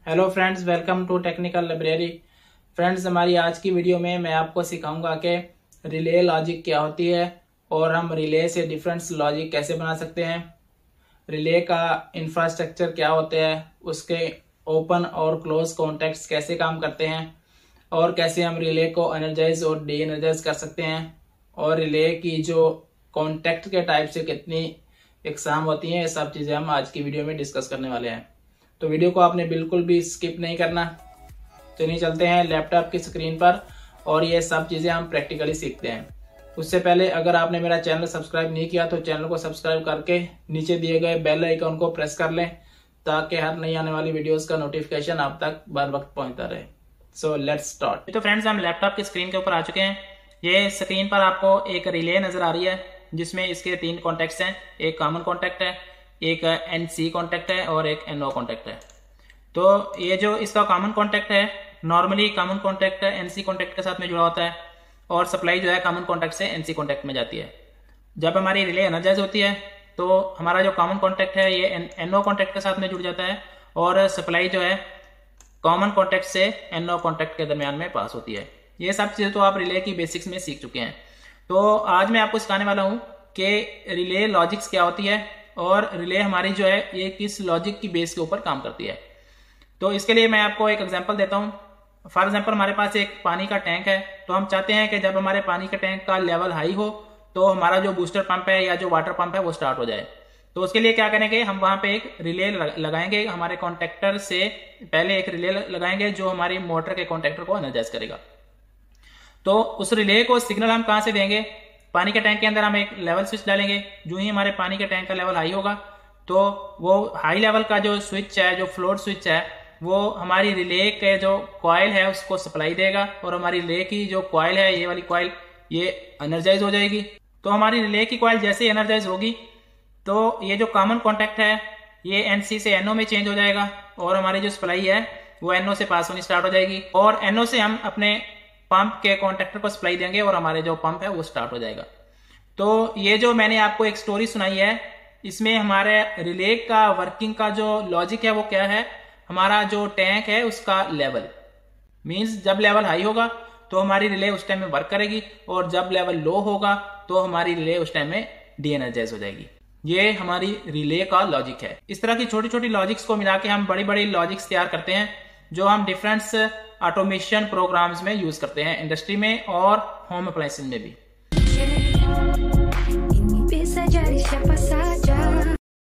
Hello friends, welcome to Technical Library. Friends, हमारी आज की वीडियो में मैं आपको सिखाऊंगा कि रिले लॉजिक क्या होती है और हम रिले से डिफरेंट लॉजिक कैसे बना सकते हैं। रिले का इंफ्रास्ट्रक्चर क्या होता है, उसके ओपन और क्लोज कॉन्टेक्ट्स कैसे काम करते हैं और कैसे हम रिले को एनर्जाइज और डी एनर्जाइज कर सकते हैं, और रिले की जो कॉन्टेक्ट के टाइप से कितनी इकसाम होती हैं, ये सब चीज़ें हम आज की वीडियो में डिस्कस करने वाले हैं। तो वीडियो को आपने बिल्कुल भी स्किप नहीं करना। चलिए चलते हैं लैपटॉप की स्क्रीन पर और ये सब चीज़ें हम प्रैक्टिकली सीखते हैं। उससे पहले अगर आपने मेरा चैनल सब्सक्राइब नहीं किया तो चैनल को सब्सक्राइब करके नीचे दिए गए बेल आइकन को प्रेस कर लें ताकि हर नई आने वाली वीडियोस का नोटिफिकेशन आप तक बर वक्त पहुंचता रहे। So let's start. तो फ्रेंड्स, हम लैपटॉप की स्क्रीन के ऊपर आ चुके हैं। ये स्क्रीन पर आपको एक रिले नजर आ रही है जिसमें इसके 3 कॉन्टेक्ट्स हैं। एक कॉमन कॉन्टेक्ट है, एक NC कॉन्टेक्ट है और एक NO कॉन्टेक्ट है। तो ये जो इसका कॉमन कॉन्टेक्ट है, normally common contact NC contact के साथ में जुड़ा होता है और सप्लाई जो है कॉमन कॉन्टेक्ट से NC कॉन्टेक्ट में जाती है। जब हमारी रिले एनर्जाइज होती है तो हमारा जो कॉमन कॉन्टेक्ट है ये NO कॉन्टेक्ट के साथ में जुड़ जाता है और सप्लाई जो है कॉमन कॉन्टेक्ट से NO कॉन्टेक्ट के दरमियान में पास होती है। ये सब चीजें तो आप रिले की बेसिक्स में सीख चुके हैं। तो आज मैं आपको सिखाने वाला हूं कि रिले लॉजिक्स क्या होती है और रिले हमारी जो है ये किस लॉजिक की बेस के ऊपर काम करती है। तो इसके लिए मैं आपको एक एग्जांपल देता हूं। फॉर एग्जांपल, हमारे पास एक पानी का टैंक है। तो हम चाहते हैं कि जब हमारे पानी के टैंक का लेवल हाई हो तो हमारा जो बूस्टर पंप है या जो वाटर पंप है वो स्टार्ट हो जाए। तो उसके लिए क्या करेंगे, हम वहां पे एक रिले लगाएंगे। हमारे कॉन्टेक्टर से पहले एक रिले लगाएंगे जो हमारी मोटर के कॉन्टेक्टर को एनर्जाइज करेगा। तो उस रिले को सिग्नल हम कहां से देंगे, पानी के टैंक के अंदर हम एक लेवल स्विच डालेंगे। जो ही हमारे पानी के टैंक का लेवल हाई होगा तो वो हाई लेवल का जो स्विच है, जो फ्लोट स्विच है, वो हमारी रिले के जो कॉइल है उसको सप्लाई देगा और हमारी रिले की जो कॉइल है, ये वाली कॉइल, ये एनर्जाइज हो जाएगी। तो हमारी रिले की कॉइल जैसे ही एनर्जाइज होगी तो ये जो कॉमन कॉन्टेक्ट है ये NC से NO में चेंज हो जाएगा और हमारी जो सप्लाई है वो NO से पास होनी स्टार्ट हो जाएगी और NO से हम अपने पंप के कॉन्टेक्टर को सप्लाई देंगे और हमारे जो पंप है वो स्टार्ट हो जाएगा। तो ये जो मैंने आपको एक स्टोरी सुनाई है, इसमें हमारे रिले का वर्किंग का जो लॉजिक है वो क्या है, हमारा जो टैंक है उसका लेवल मींस जब लेवल हाई होगा तो हमारी रिले उस टाइम में वर्क करेगी और जब लेवल लो होगा तो हमारी रिले उस टाइम में डी एनर्जाइज हो जाएगी। ये हमारी रिले का लॉजिक है। इस तरह की छोटी छोटी लॉजिक्स को मिला के हम बड़ी बड़ी लॉजिक्स तैयार करते हैं जो हम डिफरेंट ऑटोमेशन प्रोग्राम्स में यूज करते हैं, इंडस्ट्री में और होम अप्लायंसेस में भी।